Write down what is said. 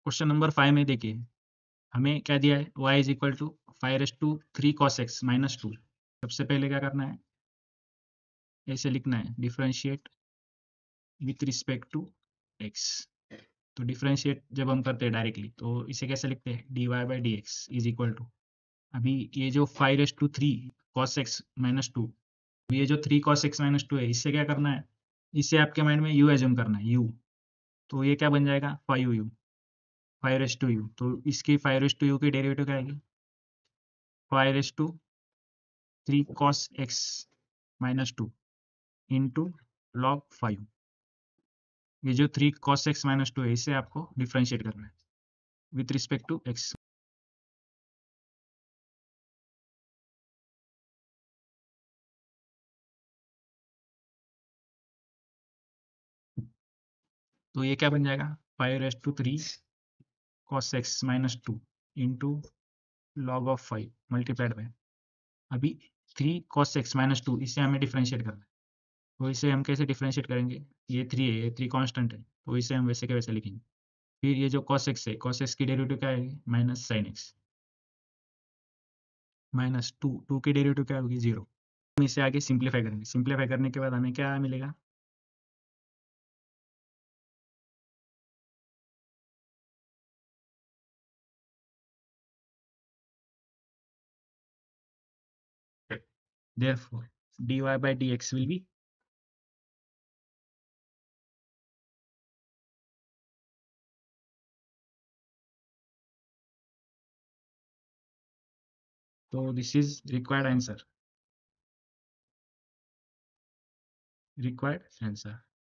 Question number 5 में देखिए हमें क्या दिया है, y is equal to 5/3 cos x -2। सबसे पहले क्या करना है, ऐसे लिखना है differentiate with respect to x। तो डिफरेंशिएट जब हम करते हैं डायरेक्टली तो इसे कैसे लिखते हैं, dy/dx इज इक्वल टू, अभी ये जो 5/3 cos x -2, ये जो 3 cos x -2 है, इससे क्या करना है, इससे आपके माइंड में u एज्यूम करना है, u। तो ये क्या बन जाएगा 5u, 5/u। तो इसकी 5/u की डेरिवेटिव क्या आएगी, 5/3 cos x -2 इंटू log 5। ये जो 3 cos x -2 है, इसे आपको डिफ्रेंशिएट करना है विथ रिस्पेक्ट टू x। तो ये क्या बन जाएगा, 5/3 cos x -2 into log of 5 multiplied by, अभी 3 cos x -2 इसे हमें डिफ्रेंशिएट करना है। तो इसे हम कैसे डिफ्रेंशिएट करेंगे, ये 3 है, ये 3 कांस्टेंट है, तो इसे हम वैसे के वैसे लिखेंगे। फिर ये जो cos x है, cos x की डेरिवेटिव क्या आएगी, माइनस साइन एक्स, माइनस 2 की डेरिवेटिव क्या होगी, 0। हम इसे आगे सिंप्लीफाई करेंगे, सिंप्लीफाई करने के बाद हमें क्या मिलेगा, therefore dy/dx will be, so this is required answer, required answer।